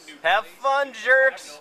Have fun, jerks.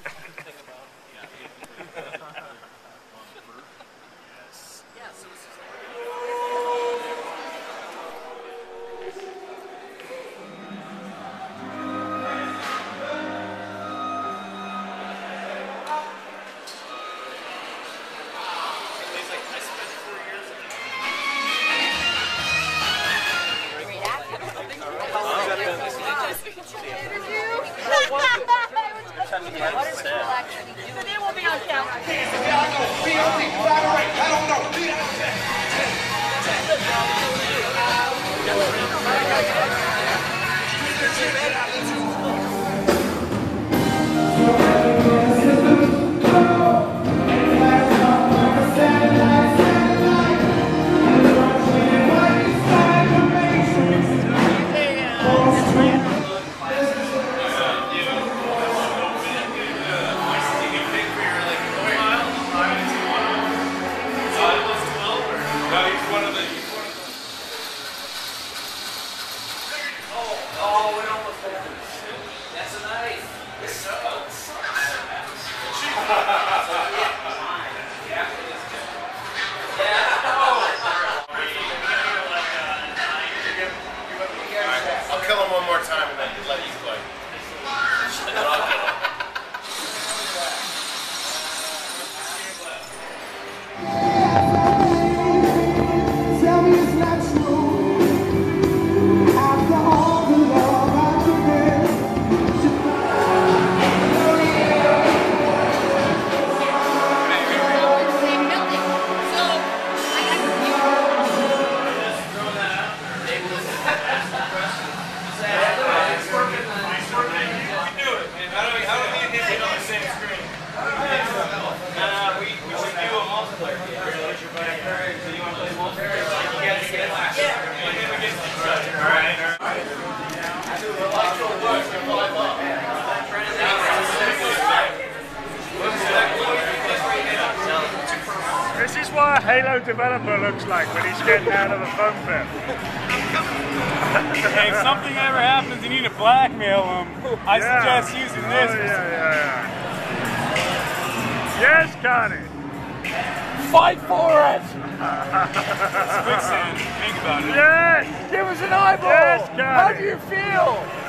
So they will be on camera. I'll kill him one more time and then let you play. And then I'll kill him. Tell me it's not true. After all the love I've given to Same building. So This is what a Halo developer looks like when he's getting out of a foam pit. Hey, if something ever happens, you need to blackmail him. I suggest using this. Yeah. Yes, Connie. Fight for it! It's quicksand. Think about it. Yes. Give us an eyeball. Yes, Connie. How do you feel?